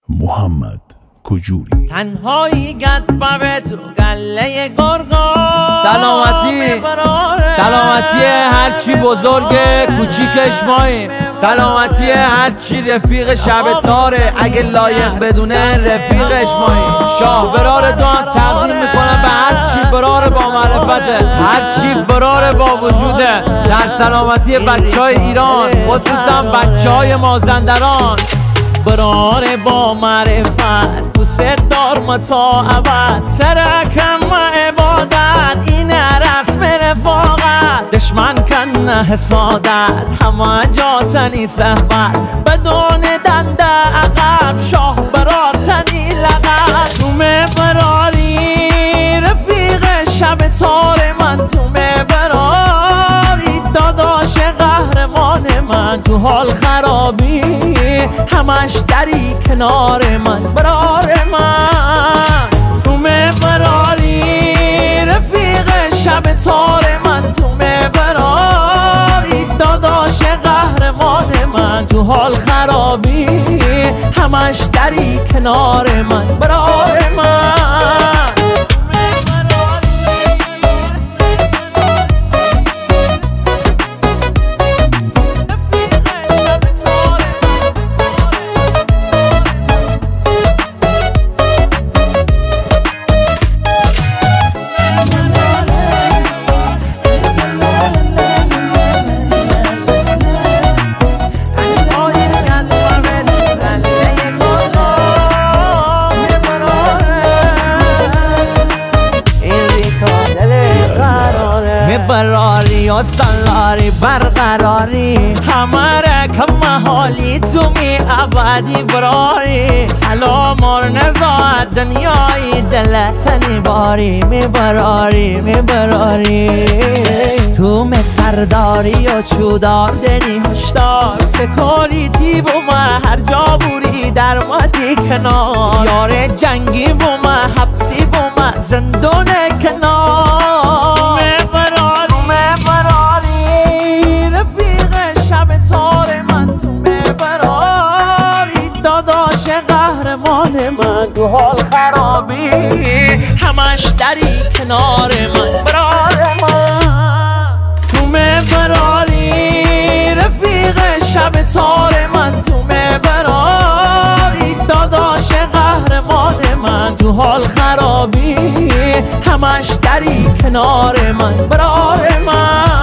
محمد کجوری تنهایی گد به تو گله گرگان سلامتی هرچی بزرگه کوچیکش ماییم، سلامتی هرچی رفیق شب تاره اگه لایق بدونه رفیقش ماییم. شاه برار دان تقدیم میکنم به هرچی برار با معرفته، هرچی برار با وجوده. سلامتی بچه های ایران خصوصا بچه های مازندران. برار با معرفت دوست دار ما تا ابد، ترکم و عبادت این رسم رفاقت. دشمن کن حسادت همه جا تنی صحبت، بدون دنده عقب شاه برار تنی لغت. تو براری رفیق شب تار من، تو براری داداش قهرمان من. تو حال خرابی همش دری کنار من، برار من. تو براری رفیق شب تار من، تو براری داداش قهرمان من. تو حال خرابی همش دری کنار من، برار من. براری و سالاری برقراری همه رکم حالی تو می ابدی براری. حالا مار نزاد دنیای دلتنی باری، می براری تو می سرداری و چودار دنی هشدار. سکوریتی و ما هر جا بوری در مدی کنار، یار جنگی و ما حبسی و ما زندون کنار. من تو حال خرابی همش دری کنار من، برار من. تو براری رفیق شب تار من، تو براری داداش قهرمان من. تو حال خرابی همش دری کنار من، برار من.